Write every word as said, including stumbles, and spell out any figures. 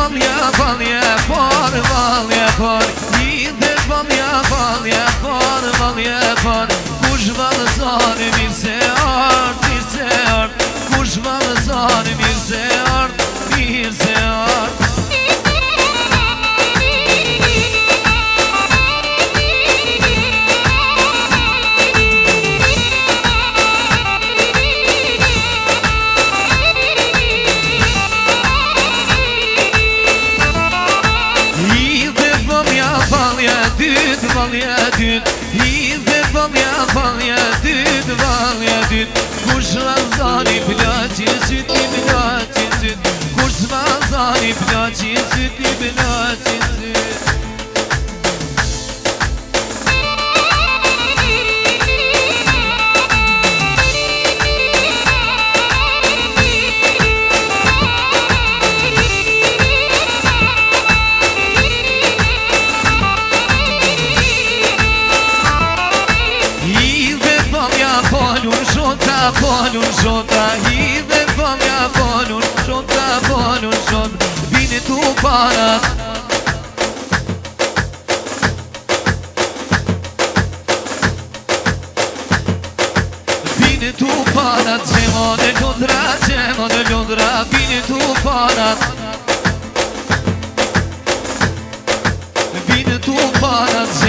balja, balje, par, balje, par Ide balja, balje, par, balje, par Kush valëzani mirë se art, mirë se art Kush valëzani mirë se art, mirë se art Valja dyt, hidhe valja, valja dyt, valja dyt Kush valzani plaqin syt, i plaqin syt Kush valzani plaqin syt, i plaqin syt Polun shota, hidhe famja polun shota, polun shota Vini tu panat Vini tu panat, qemo në Londra, qemo në Londra Vini tu panat Vini tu panat